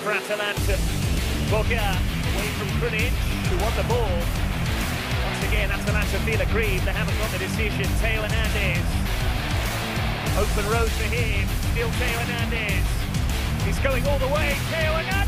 for Atalanta. Boga away from Krunic, who won the ball. Once again, Atalanta feel aggrieved. They haven't got the decision. Theo Hernandez. Open road for him. Still Theo Hernandez. He's going all the way. Theo Hernandez!